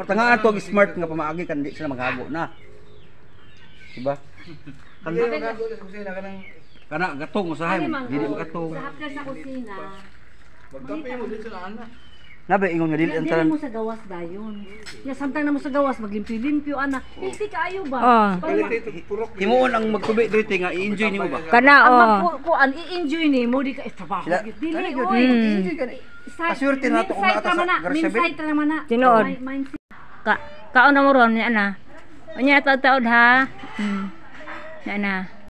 Patangaan to smart nga pamaagi kan di sila maghago na. Diba? Hindi magago sa kusina kanang Kana gatong usahay, dili makatong. Sa haplas sa kusina. magkape mo dito sa ana. Nabe ingon nga dili Dili antaran. mo sa gawas dayon. Ya samtang na mo sa gawas maglimpyo-limpyo ana. Hindi kaayo ba? Oh. Palit ito purok. Himuon ang magtubi dito nga i-enjoy nimo ba? Kana oh. Kuan i-enjoy ni mo di ka trabaho. Sila- Dili Ano, oy. i-enjoy ka ni. Kaswerte na to kung Mindset nata sa naman na, Garcia Bay. mindset naman na. Tinuod. Mindset. Kaon na mo ron niya na. Unya taud-taud ha. Na na.